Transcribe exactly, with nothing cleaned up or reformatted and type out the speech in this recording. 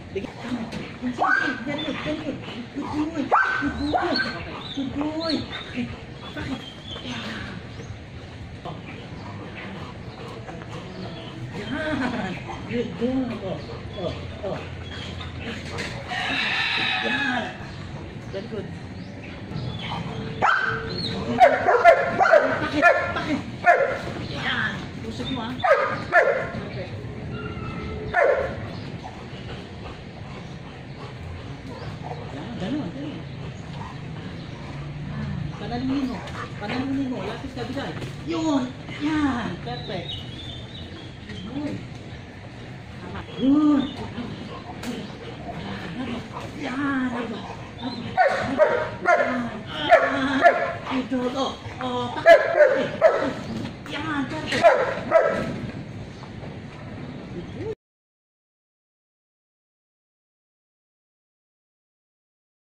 Sige. Very good, very good. Good boy. Good boy. Good boy. Okay. Bakit? Yan. Good boy. Oh, oh, oh. Yan. Very good. Bakit? Bakit? Yan. Tusok mo ah. Okay. Yan, ganun, ganun. Panalungin mo. Panalungin mo. Lapis ka bigay. Yun! Yan! Perfect. Good. Tama. Good. Yan! Yan! Ito. Oh, oh, takot. Yan! Perfect.